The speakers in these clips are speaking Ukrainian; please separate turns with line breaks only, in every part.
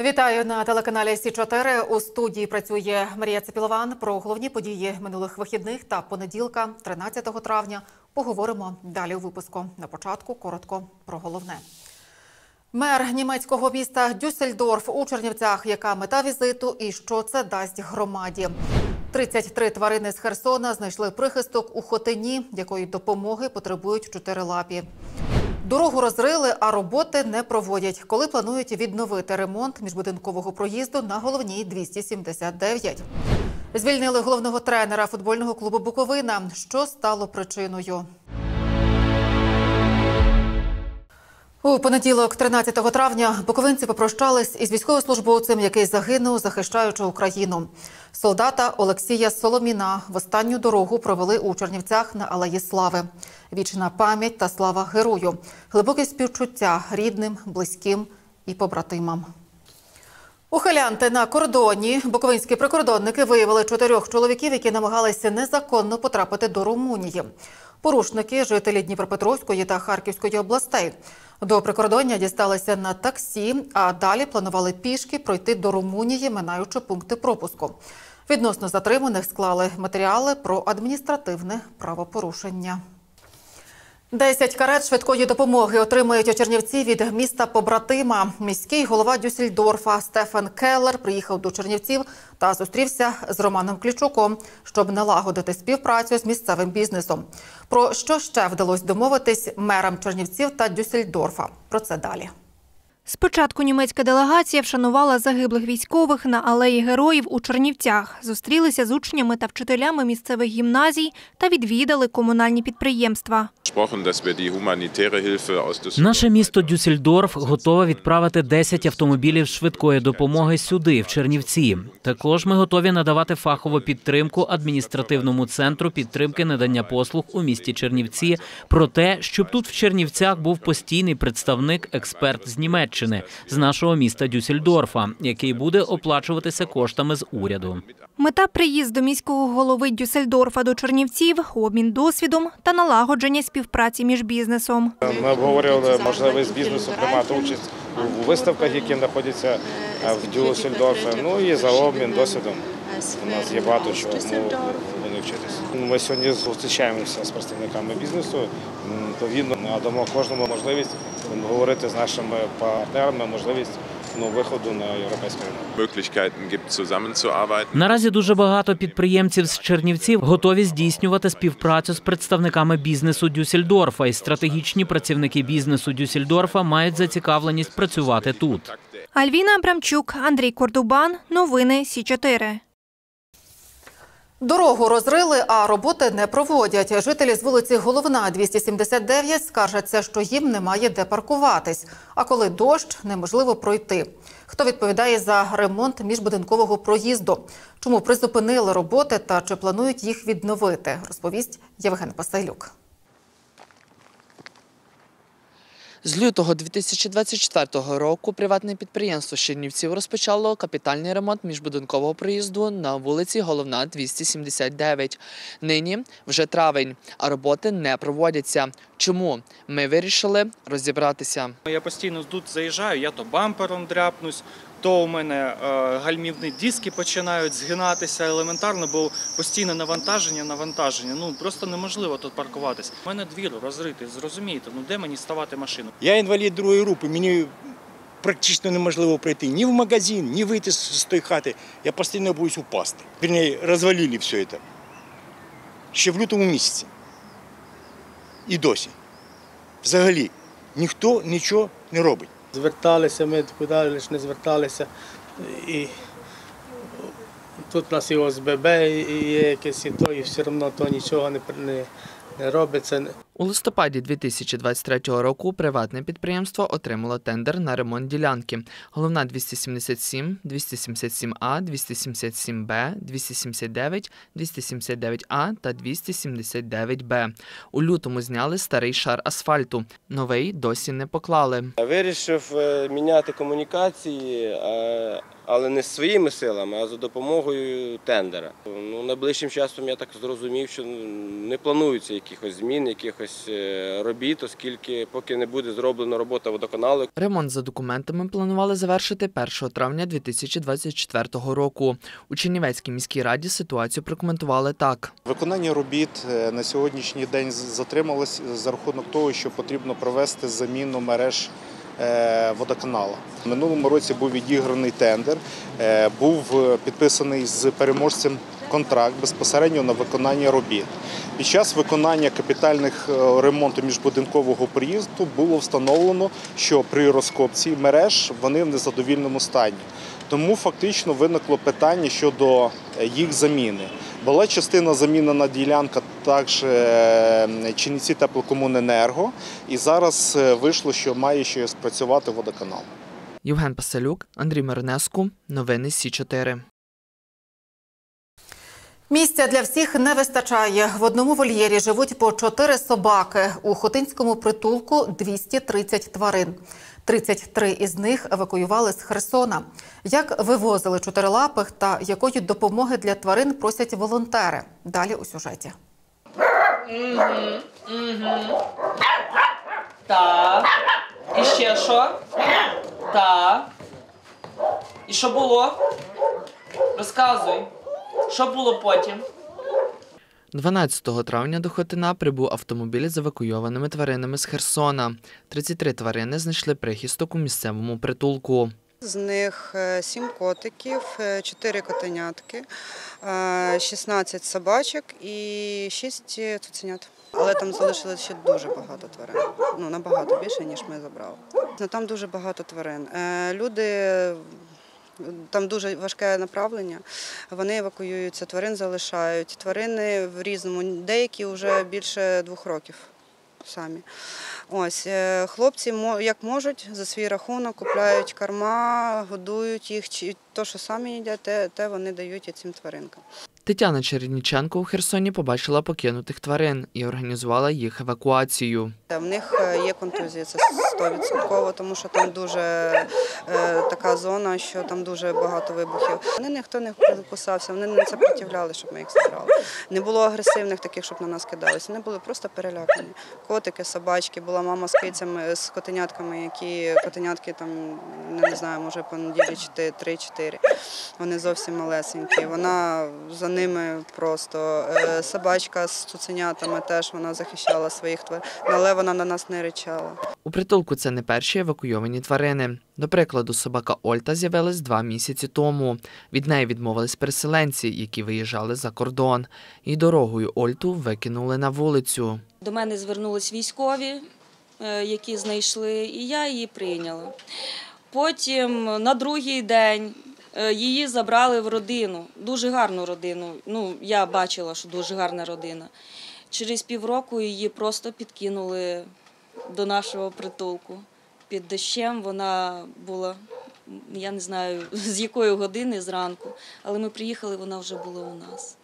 Вітаю на телеканалі Сі-4. У студії працює Марія Цепілован. Про головні події минулих вихідних та понеділка, 13 травня, поговоримо далі у випуску. На початку коротко про головне. Мер німецького міста Дюссельдорф у Чернівцях. Яка мета візиту і що це дасть громаді? 33 тварини з Херсона знайшли прихисток у Хотині, якої допомоги потребують чотирилапі. Дорогу розрили, а роботи не проводять. Коли планують відновити ремонт міжбудинкового проїзду на головній 279. Звільнили головного тренера футбольного клубу «Буковина». Що стало причиною? У понеділок, 13 травня, буковинці попрощались із військовослужбовцем, який загинув, захищаючи Україну. Солдата Олексія Соломіна в останню дорогу провели у Чернівцях на Алеї Слави. Вічна пам'ять та слава герою. Глибоке співчуття рідним, близьким і побратимам. Ухилянти на кордоні. Буковинські прикордонники виявили 4 чоловіків, які намагалися незаконно потрапити до Румунії. Порушники – жителі Дніпропетровської та Харківської областей. До прикордоння дісталися на таксі, а далі планували пішки пройти до Румунії, минаючи пункти пропуску. Відносно затриманих склали матеріали про адміністративне правопорушення. 10 карет швидкої допомоги отримають чернівці від міста-побратима. Міський голова Дюссельдорфа Стефан Келлер приїхав до Чернівців та зустрівся з Романом Клічуком, щоб налагодити співпрацю з місцевим бізнесом. Про що ще вдалося домовитись мерам Чернівців та Дюссельдорфа? Про це далі.
Спочатку німецька делегація вшанувала загиблих військових на Алеї Героїв у Чернівцях. Зустрілися з учнями та вчителями місцевих гімназій та відвідали комунальні підприємства.
Наше місто Дюссельдорф готове відправити 10 автомобілів швидкої допомоги сюди, в Чернівці. Також ми готові надавати фахову підтримку адміністративному центру підтримки надання послуг у місті Чернівці про те, щоб тут в Чернівцях був постійний представник, експерт з Німеччини, з нашого міста Дюссельдорфа, який буде оплачуватися коштами з уряду.
Мета приїзду міського голови Дюссельдорфа до Чернівців – обмін досвідом та налагодження співпраці між бізнесом.
Ми обговорювали можливість бізнесу приймати участь у виставках, які знаходяться в Дюссельдорфі, ну і за обмін досвідом. У нас є багато чого вони вчитися. Ми сьогодні зустрічаємося з представниками бізнесу, відповідно надамо кожному можливість говорити з нашими партнерами, можливість виходу на європейський ринок.
Наразі дуже багато підприємців з Чернівців готові здійснювати співпрацю з представниками бізнесу Дюссельдорфа, і стратегічні працівники бізнесу Дюссельдорфа мають зацікавленість працювати тут.
Альвіна Абрамчук, Андрій Кордубан. Новини Сі-4.
Дорогу розрили, а роботи не проводять. Жителі з вулиці Головна, 279, скаржаться, що їм немає де паркуватись. А коли дощ, неможливо пройти. Хто відповідає за ремонт міжбудинкового проїзду? Чому призупинили роботи та чи планують їх відновити? Розповість Євген Пасайлюк.
З лютого 2024 року приватне підприємство Чернівців розпочало капітальний ремонт міжбудинкового проїзду на вулиці Головна, 279. Нині вже травень, а роботи не проводяться. Чому? Ми вирішили розібратися.
Я постійно тут заїжджаю, я то бампером дряпнусь, то у мене гальмівні диски починають згинатися елементарно, бо постійне навантаження. Ну, просто неможливо тут паркуватись. У мене двір розритий, зрозумієте, де мені ставати машину?
Я інвалід другої групи, мені практично неможливо прийти ні в магазин, ні вийти з тої хати. Я постійно боюсь упасти. Вірніше, розвалили все це. Ще в лютому місяці. І досі. Взагалі, ніхто нічого не робить.
Зверталися ми, куди лише не зверталися. І тут у нас і ОСББ, і є якесь і то, і все одно то нічого не робиться.
У листопаді 2023 року приватне підприємство отримало тендер на ремонт ділянки. Головна 277, 277А, 277Б, 279, 279А та 279Б. У лютому зняли старий шар асфальту. Новий досі не поклали.
Вирішив міняти комунікації, але не своїми силами, а за допомогою тендера. Найближчим часом я так зрозумів, що не планується якихось змін, якихось якихось робіт, оскільки поки не буде зроблена робота водоканалу.
Ремонт за документами планували завершити 1 травня 2024 року. У Чернівецькій міській раді ситуацію прокоментували так.
Виконання робіт на сьогоднішній день затрималось за рахунок того, що потрібно провести заміну мереж водоканалу. В минулому році був відіграний тендер, був підписаний з переможцем контракт безпосередньо на виконання робіт. Під час виконання капітальних ремонту міжбудинкового проїзду було встановлено, що при розкопці мереж вони в незадовільному стані. Тому фактично виникло питання щодо їх заміни. Була частина замінена ділянка також Чернівці теплокомуненерго, і зараз вийшло, що має ще спрацювати водоканал.
Євген Пасалюк, Андрій Миронеску. Новини Сі-4.
Місця для всіх не вистачає. В одному вольєрі живуть по 4 собаки. У Хотинському притулку 230 тварин. 33 із них евакуювали з Херсона. Як вивозили чотирилапих та якої допомоги для тварин просять волонтери? Далі у сюжеті.
Так. І ще що? Так. І що було? Розказуй. Що було потім?
12 травня до Хотина прибув автомобіль з евакуйованими тваринами з Херсона. 33 тварини знайшли прихисток у місцевому притулку.
З них 7 котиків, 4 котенятки, 16 собачок і 6 цуценят. Але там залишилось ще дуже багато тварин, набагато більше, ніж ми забрали. Там дуже багато тварин. Люди, там дуже важке направлення, вони евакуюються, тварин залишають. Тварини в різному, деякі вже більше 2 років самі. Ось, хлопці, як можуть, за свій рахунок купляють корма, годують їх, то, що самі їдять, те вони дають і цим тваринкам.
Тетяна Чередніченко у Херсоні побачила покинутих тварин і організувала їх евакуацію.
В них є контузія, це 100%, тому що там дуже така зона, що там дуже багато вибухів. Ніхто не кусався, вони не сопротивляли, щоб ми їх забрали. Не було агресивних таких, щоб на нас кидалися, вони були просто перелякані. Котики, собачки, була мама з кицями, з котенятками, які котенятки там, не знаю, може по неділі 3-4. Вони зовсім малесенькі, вона за ними просто. Собачка з цуценятами теж, вона захищала своїх тварин, але вона на нас не ричала.
У притулку це не перші евакуйовані тварини. До прикладу, собака Ольта з'явилась 2 місяці тому. Від неї відмовились переселенці, які виїжджали за кордон. І дорогою Ольту викинули на вулицю.
До мене звернулись військові, які знайшли, і я її прийняла. Потім на 2-й день її забрали в родину, дуже гарну родину. Я бачила, що дуже гарна родина. Через півроку її просто підкинули до нашого притулку. Під дощем вона була, я не знаю, з якої години зранку, але ми приїхали, вона вже була у нас.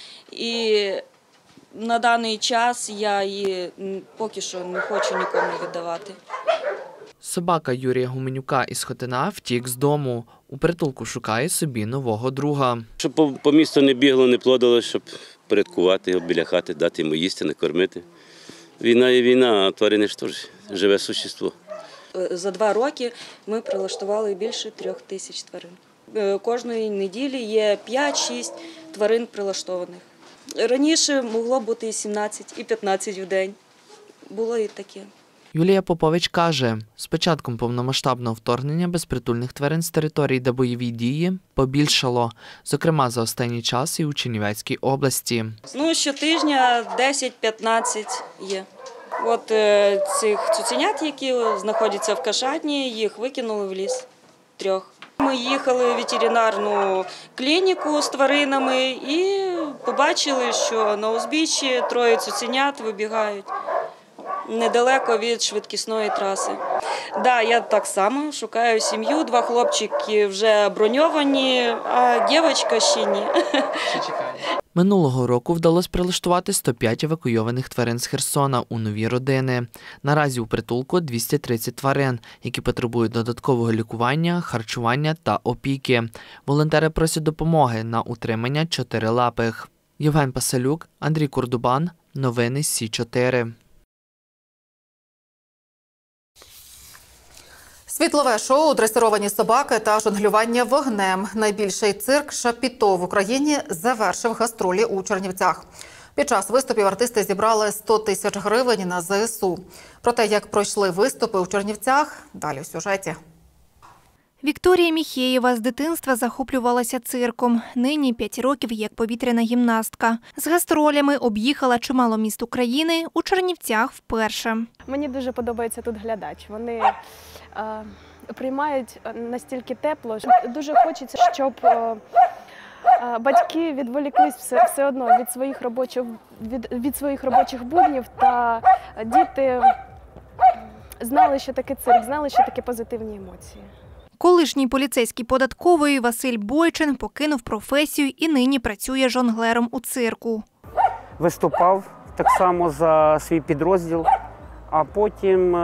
І на даний час я її поки що не хочу нікому віддавати.
Собака Юрія Гуменюка із Хотина втік з дому. У притулку шукає собі нового друга.
Щоб по місту не бігло, не плодило, щоб порядкувати його біля хати, дати йому їсти, накормити. Війна є війна, а тварини ж теж живе существо.
За 2 роки ми прилаштували більше 3000 тварин. Кожної неділі є 5-6 тварин прилаштованих. Раніше могло бути і 17, і 15 в день. Було і таке.
Юлія Попович каже, з початком повномасштабного вторгнення безпритульних тварин з територій, де бойові дії, побільшало. Зокрема, за останній час і у Чернівецькій області.
Щотижня 10-15 є. От цих цуценят, які знаходяться в Кашатні, їх викинули в ліс 3. Ми їхали в ветеринарну клініку з тваринами і побачили, що на узбіччі 3 цуценят вибігають недалеко від швидкісної траси. Я так само шукаю сім'ю, 2 хлопчики вже броньовані, а дівчинка ще ні.
Минулого року вдалося прилаштувати 105 евакуйованих тварин з Херсона у нові родини. Наразі у притулку 230 тварин, які потребують додаткового лікування, харчування та опіки. Волонтери просять допомоги на утримання чотирилапих. Євген Пасалюк, Андрій Курдубан. Новини Сі-4.
Світлове шоу, дресировані собаки та жонглювання вогнем. Найбільший цирк «Шапіто» в Україні завершив гастролі у Чернівцях. Під час виступів артисти зібрали 100 тисяч гривень на ЗСУ. Про те, як пройшли виступи у Чернівцях, далі в сюжеті.
Вікторія Міхеєва з дитинства захоплювалася цирком. Нині 5 років як повітряна гімнастка. З гастролями об'їхала чимало міст України, у Чернівцях вперше.
Мені дуже подобається тут глядач. Вони приймають настільки тепло. Дуже хочеться, щоб батьки відволіклись все одно від своїх робочих буднів, та діти знали, що таке цирк, знали, що таке позитивні емоції.
Колишній поліцейський податкової Василь Бойчин покинув професію і нині працює жонглером у цирку.
Виступав так само за свій підрозділ, а потім,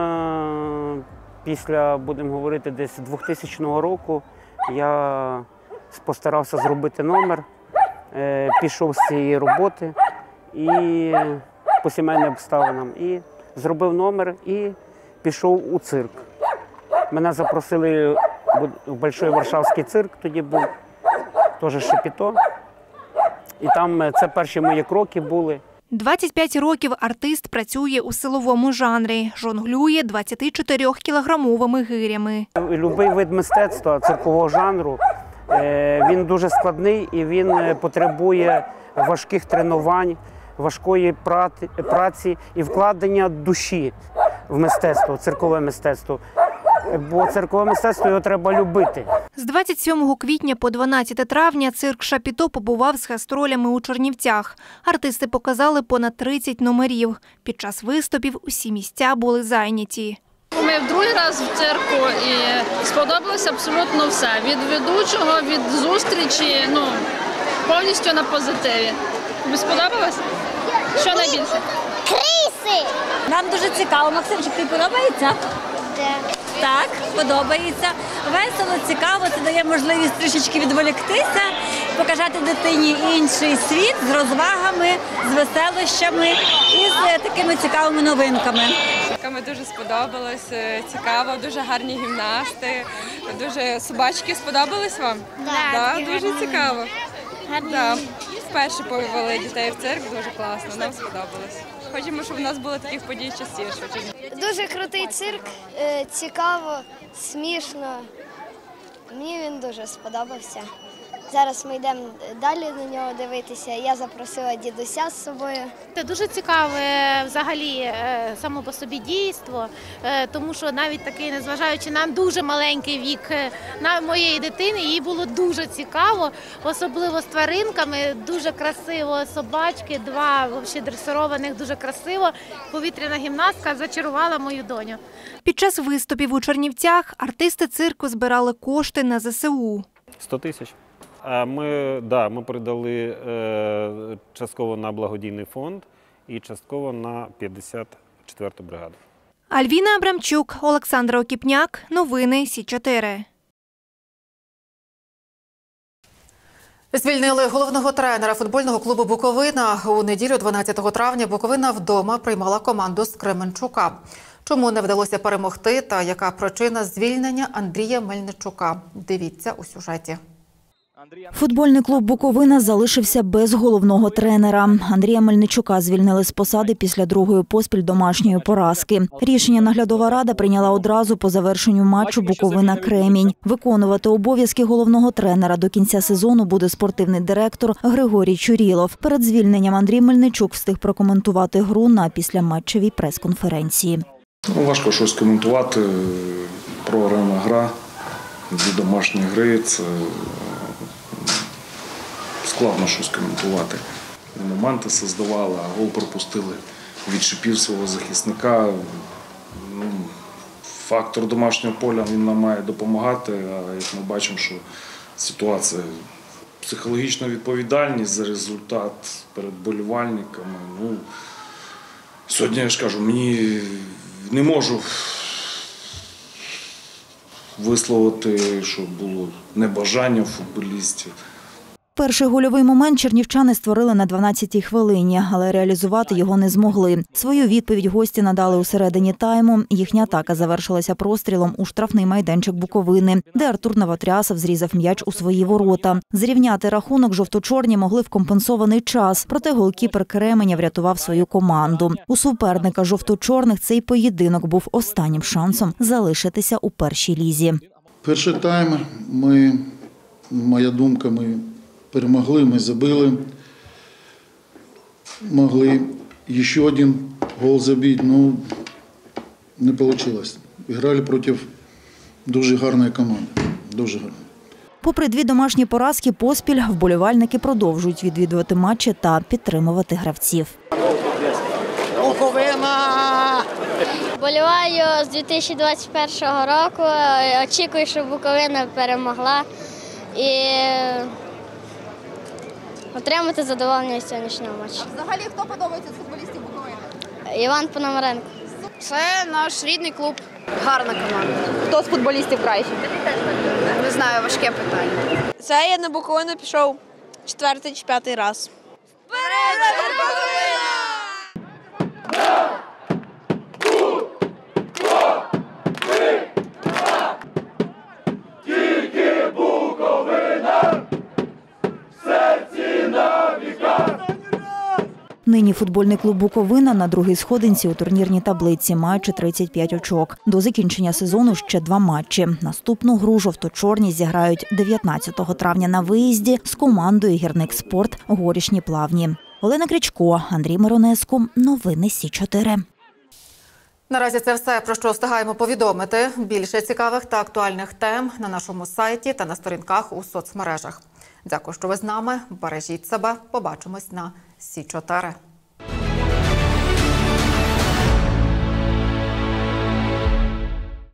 після, будемо говорити, десь 2000 року, я постарався зробити номер, пішов з цієї роботи і по сімейним обставинам, і зробив номер і пішов у цирк. Мене запросили в Большой Варшавський цирк, тоді був теж «Шапіто». І там це перші мої кроки були.
25 років артист працює у силовому жанрі, жонглює 24-кілограмовими гирями.
Любий вид мистецтва циркового жанру, він дуже складний і він потребує важких тренувань, важкої праці і вкладення душі в мистецтво, циркове мистецтво. Бо циркове мистецтво його треба любити.
З 27 квітня по 12 травня цирк «Шапіто» побував з гастролями у Чернівцях. Артисти показали понад 30 номерів. Під час виступів усі місця були зайняті.
Ми в другий раз в цирку і сподобалося абсолютно все. Від ведучого, від зустрічі, повністю на позитиві. Тобі сподобалось? Що найбільше?
Криси! Нам дуже цікаво. Максимчик, тобі подобається? Так, подобається. Весело, цікаво, це дає можливість трішечки відволіктися, показати дитині інший світ з розвагами, з веселощами і з такими цікавими новинками.
Мені дуже сподобалось, цікаво, дуже гарні гімнасти, дуже собачки сподобались вам? Так, дуже цікаво. Вперше повели дітей в цирк, дуже класно, нам сподобалось. Хочемо, щоб у нас було таких подій частіше.
Дуже крутий цирк, цікаво, смішно. Мені він дуже сподобався. Зараз ми йдемо далі на нього дивитися. Я запросила дідуся з собою.
Це дуже цікаве взагалі само по собі дійство, тому що навіть такий, незважаючи на дуже маленький вік на моєї дитини, їй було дуже цікаво, особливо з тваринками, дуже красиво, собачки, 2 взагалі дресированих, дуже красиво. Повітряна гімнастка зачарувала мою доню.
Під час виступів у Чернівцях артисти цирку збирали кошти на ЗСУ.
100 тисяч. Ми передали частково на благодійний фонд і частково на 54-ту бригаду.
Альвіна Абрамчук, Олександра Окіпняк. Новини Сі-4.
Звільнили головного тренера футбольного клубу «Буковина». У неділю 12 травня «Буковина» вдома приймала команду з Кременчука. Чому не вдалося перемогти та яка причина звільнення Андрія Мельничука? Дивіться у сюжеті.
Футбольний клуб «Буковина» залишився без головного тренера. Андрія Мельничука звільнили з посади після другої поспіль домашньої поразки. Рішення наглядова рада прийняла одразу по завершенню матчу «Буковина-Кремінь». Виконувати обов'язки головного тренера до кінця сезону буде спортивний директор Григорій Чурілов. Перед звільненням Андрій Мельничук встиг прокоментувати гру на післяматчевій прес-конференції.
Важко щось коментувати. Програма гра, дві домашні гри – це складно щось коментувати. Моменти создавали, а гол пропустили від шипів свого захисника. Фактор домашнього поля він нам має допомагати, а як ми бачимо, що ситуація, психологічна відповідальність за результат перед болівальниками. Сьогодні, я ж кажу, мені не можу висловити, що було небажання футболістів.
Перший гольовий момент чернівчани створили на 12-й хвилині, але реалізувати його не змогли. Свою відповідь гості надали у середині тайму. Їхня атака завершилася прострілом у штрафний майданчик Буковини, де Артур Новотрясов зрізав м'яч у свої ворота. Зрівняти рахунок жовто-чорні могли в компенсований час, проте голкіпер Кременя врятував свою команду. У суперника жовто-чорних цей поєдинок був останнім шансом залишитися у першій лізі.
Перший тайм моя думка, ми перемогли, ми забили. Могли ще один гол забити, але не вийшло. Грали проти дуже гарної команди. Дуже гарної.
Попри 2 домашні поразки поспіль, вболівальники продовжують відвідувати матчі та підтримувати гравців.
Буковина!
Вболіваю з 2021 року. Очікую, що Буковина перемогла і отримати задоволення від сьогоднішнього матчу.
Взагалі, хто подобається з футболістів Буковини?
Іван Пономаренко.
Це наш рідний клуб. Гарна команда. Хто з футболістів кращий? Не знаю, важке питання.
Це я на Буковину пішов 4-й чи 5-й раз.
Вперед, Буковина!
Тільки Буковина в серці на віка.
Нині футбольний клуб «Буковина» на другій сходинці у турнірній таблиці, маючи 35 очок. До закінчення сезону ще 2 матчі. Наступну гру жовто-чорні зіграють 19 травня на виїзді з командою «Гірникспорт» Горішні Плавні. Олена Крічко, Андрій Миронеску. Новини Сі-4.
Наразі це все, про що встигаємо повідомити. Більше цікавих та актуальних тем на нашому сайті та на сторінках у соцмережах. Дякую, що ви з нами. Бережіть себе. Побачимось на Сі-4.